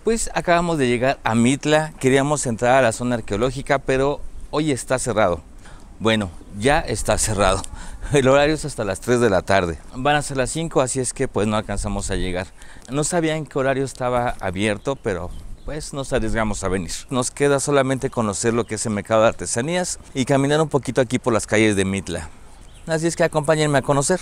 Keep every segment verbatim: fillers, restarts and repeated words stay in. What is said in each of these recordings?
Pues acabamos de llegar a Mitla, queríamos entrar a la zona arqueológica, pero hoy está cerrado. Bueno, ya está cerrado. El horario es hasta las tres de la tarde. Van a ser las cinco, así es que pues no alcanzamos a llegar. No sabía en qué horario estaba abierto, pero pues nos arriesgamos a venir. Nos queda solamente conocer lo que es el mercado de artesanías y caminar un poquito aquí por las calles de Mitla. Así es que acompáñenme a conocer.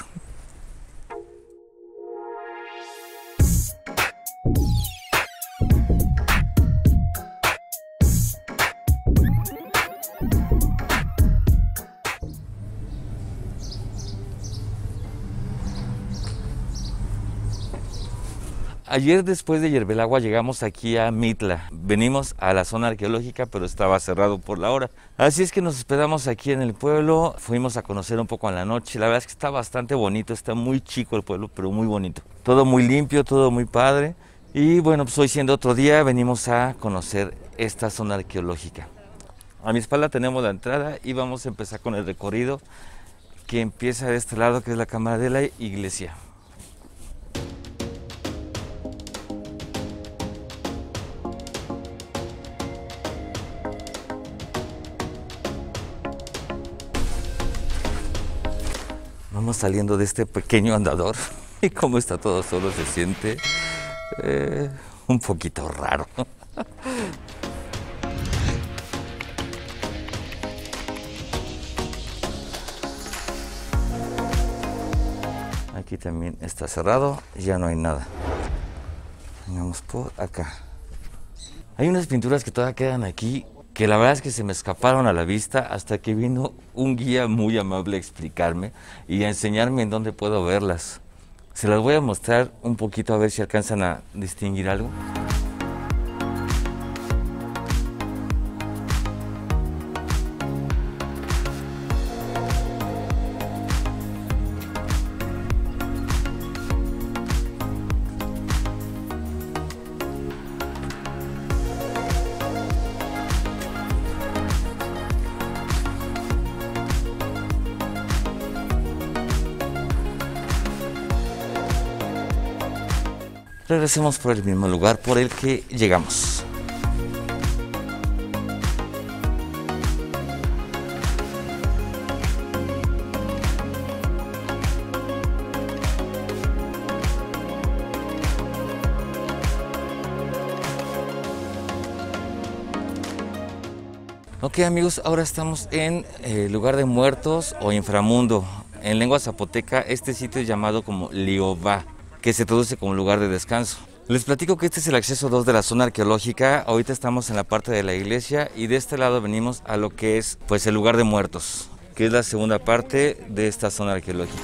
Ayer después de Yerbelagua llegamos aquí a Mitla. Venimos a la zona arqueológica, pero estaba cerrado por la hora. Así es que nos hospedamos aquí en el pueblo. Fuimos a conocer un poco en la noche. La verdad es que está bastante bonito, está muy chico el pueblo, pero muy bonito. Todo muy limpio, todo muy padre. Y bueno, pues hoy siendo otro día, venimos a conocer esta zona arqueológica. A mi espalda tenemos la entrada y vamos a empezar con el recorrido que empieza de este lado, que es la cámara de la iglesia. Vamos saliendo de este pequeño andador y como está todo solo se siente eh, un poquito raro. Aquí también está cerrado, ya no hay nada. Vengamos por acá. Hay unas pinturas que todavía quedan aquí, que la verdad es que se me escaparon a la vista hasta que vino un guía muy amable a explicarme y a enseñarme en dónde puedo verlas. Se las voy a mostrar un poquito a ver si alcanzan a distinguir algo. Regresemos por el mismo lugar por el que llegamos. Ok amigos, ahora estamos en el lugar de muertos o inframundo. En lengua zapoteca este sitio es llamado como Liobá, que se traduce como lugar de descanso. Les platico que este es el acceso dos de la zona arqueológica. Ahorita estamos en la parte de la iglesia y de este lado venimos a lo que es pues el lugar de muertos, que es la segunda parte de esta zona arqueológica.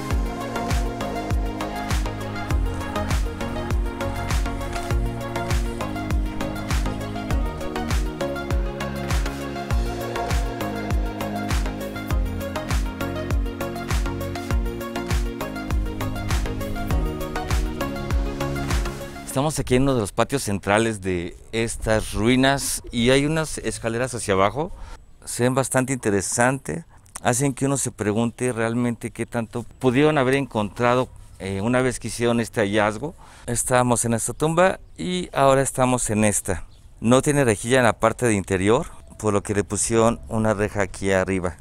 Estamos aquí en uno de los patios centrales de estas ruinas y hay unas escaleras hacia abajo. Se ven bastante interesantes, hacen que uno se pregunte realmente qué tanto pudieron haber encontrado eh, una vez que hicieron este hallazgo. Estábamos en esta tumba y ahora estamos en esta. No tiene rejilla en la parte de interior, por lo que le pusieron una reja aquí arriba.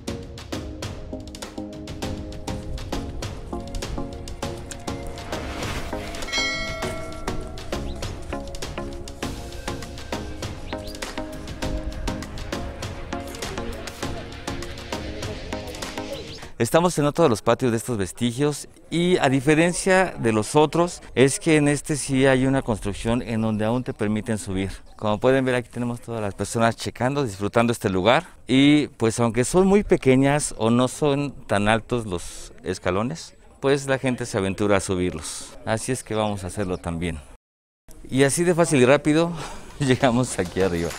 Estamos en otro de los patios de estos vestigios y a diferencia de los otros es que en este sí hay una construcción en donde aún te permiten subir. Como pueden ver, aquí tenemos todas las personas checando, disfrutando este lugar y pues aunque son muy pequeñas o no son tan altos los escalones, pues la gente se aventura a subirlos. Así es que vamos a hacerlo también. Y así de fácil y rápido llegamos aquí arriba.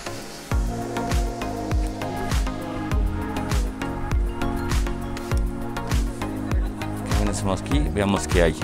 Aquí, veamos qué hay.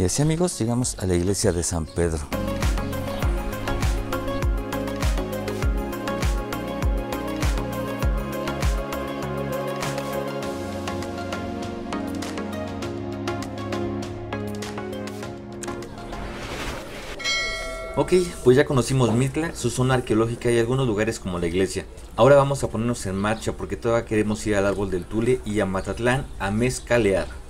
Y así, amigos, llegamos a la iglesia de San Pedro. Ok, pues ya conocimos Mitla, su zona arqueológica y algunos lugares como la iglesia. Ahora vamos a ponernos en marcha porque todavía queremos ir al Árbol del Tule y a Matatlán a mezcalear.